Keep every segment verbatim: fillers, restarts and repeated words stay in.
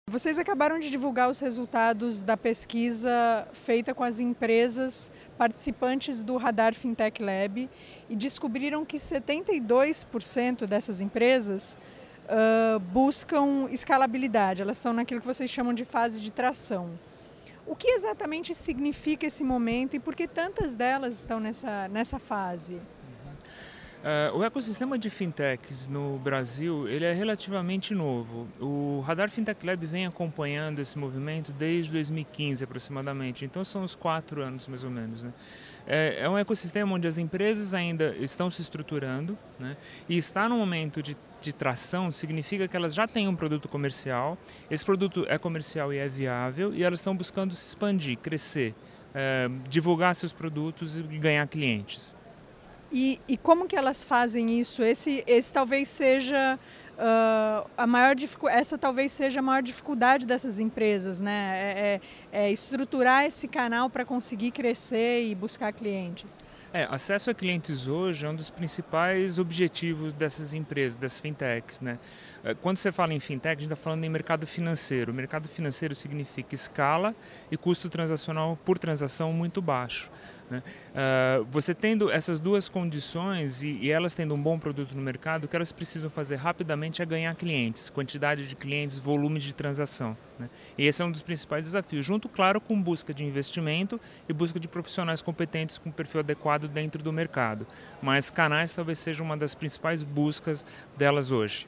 Vocês acabaram de divulgar os resultados da pesquisa feita com as empresas participantes do Radar Fintech Lab e descobriram que setenta e dois por cento dessas empresas uh, buscam escalabilidade, elas estão naquilo que vocês chamam de fase de tração. O que exatamente significa esse momento e por que tantas delas estão nessa, nessa fase? Uh, o ecossistema de fintechs no Brasil ele é relativamente novo. O Radar Fintech Lab vem acompanhando esse movimento desde dois mil e quinze aproximadamente, então são uns quatro anos mais ou menos. Né? É, é um ecossistema onde as empresas ainda estão se estruturando, né? E estar no momento de, de tração significa que elas já têm um produto comercial, esse produto é comercial e é viável e elas estão buscando se expandir, crescer, é, divulgar seus produtos e ganhar clientes. E, e como que elas fazem isso? Esse, esse talvez seja uh, a maior essa talvez seja a maior dificuldade dessas empresas, né? É, é, é estruturar esse canal para conseguir crescer e buscar clientes. É, acesso a clientes hoje é um dos principais objetivos dessas empresas, das fintechs, né? Quando você fala em fintech, a gente está falando em mercado financeiro. O mercado financeiro significa escala e custo transacional por transação muito baixo. Né? Uh, você tendo essas duas condições e, e elas tendo um bom produto no mercado, o que elas precisam fazer rapidamente é ganhar clientes, quantidade de clientes, volume de transação. Né? E esse é um dos principais desafios, junto, claro, com busca de investimento e busca de profissionais competentes com perfil adequado dentro do mercado. Mas canais talvez seja uma das principais buscas delas hoje.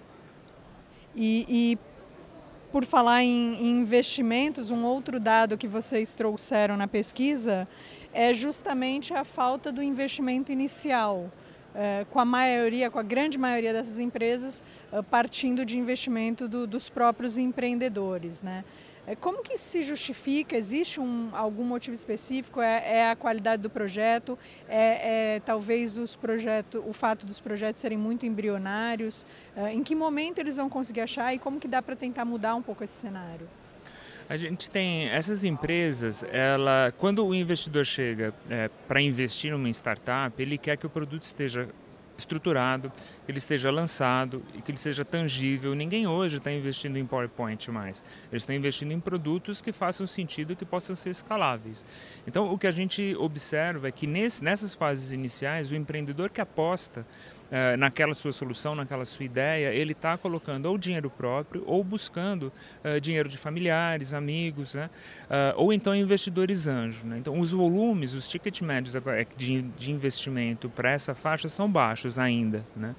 E, e por falar em, em investimentos, um outro dado que vocês trouxeram na pesquisa é justamente a falta do investimento inicial, é, com a maioria, com a grande maioria dessas empresas é, partindo de investimento do, dos próprios empreendedores, né? É, como que se justifica? Existe um, algum motivo específico? É, é a qualidade do projeto? É, é talvez os projetos, o fato dos projetos serem muito embrionários? É, em que momento eles vão conseguir achar e como que dá para tentar mudar um pouco esse cenário? A gente tem essas empresas, ela, quando o investidor chega é, para investir numa startup, ele quer que o produto esteja estruturado, que ele esteja lançado e que ele seja tangível. Ninguém hoje está investindo em PowerPoint mais. Eles estão investindo em produtos que façam sentido e que possam ser escaláveis. Então, o que a gente observa é que nesse, nessas fases iniciais, o empreendedor que aposta uh, naquela sua solução, naquela sua ideia, ele está colocando ou dinheiro próprio ou buscando uh, dinheiro de familiares, amigos, né? uh, ou então investidores anjo. Né? Então, os volumes, os ticket médios de, de investimento para essa faixa são baixos ainda, né?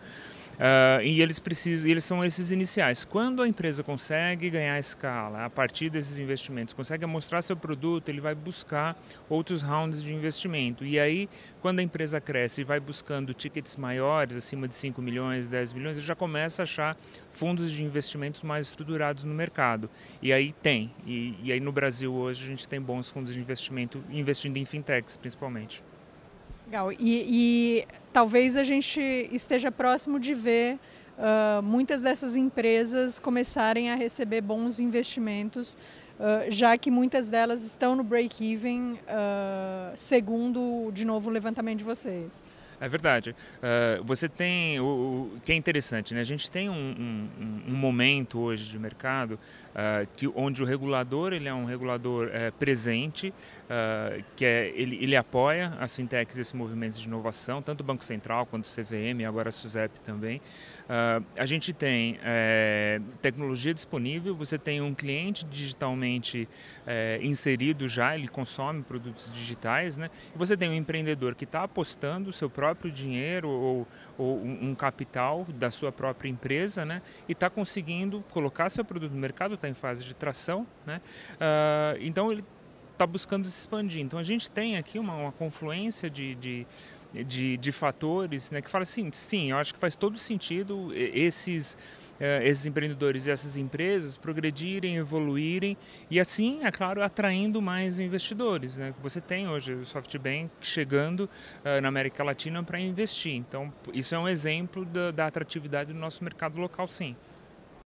Uh, e eles precisam, eles são esses iniciais. Quando a empresa consegue ganhar escala a partir desses investimentos, consegue mostrar seu produto, ele vai buscar outros rounds de investimento. E aí, quando a empresa cresce e vai buscando tickets maiores, acima de cinco milhões, dez milhões, ele já começa a achar fundos de investimentos mais estruturados no mercado. E aí tem. E, e aí no Brasil hoje a gente tem bons fundos de investimento investindo em fintechs, principalmente. Legal. E, e talvez a gente esteja próximo de ver uh, muitas dessas empresas começarem a receber bons investimentos, uh, já que muitas delas estão no break-even, uh, segundo, de novo, o levantamento de vocês. É verdade. Uh, você tem, o, o que é interessante, né? A gente tem um, um, um momento hoje de mercado uh, que, onde o regulador ele é um regulador uh, presente, uh, que é, ele, ele apoia as fintechs e esse movimento de inovação, tanto o Banco Central quanto o C V M, agora a SUSEP também. Uh, a gente tem uh, tecnologia disponível, você tem um cliente digitalmente uh, inserido já, ele consome produtos digitais, né? E você tem um empreendedor que está apostando o seu próprio próprio dinheiro ou, ou um capital da sua própria empresa, né? E está conseguindo colocar seu produto no mercado, está em fase de tração, né? Uh, então ele está buscando se expandir. Então a gente tem aqui uma, uma confluência de, de De, de fatores, né, que fala assim, sim, eu acho que faz todo sentido esses, uh, esses empreendedores e essas empresas progredirem, evoluírem e assim, é claro, atraindo mais investidores. Né? Você tem hoje o SoftBank chegando uh, na América Latina para investir, então isso é um exemplo da, da atratividade do nosso mercado local, sim.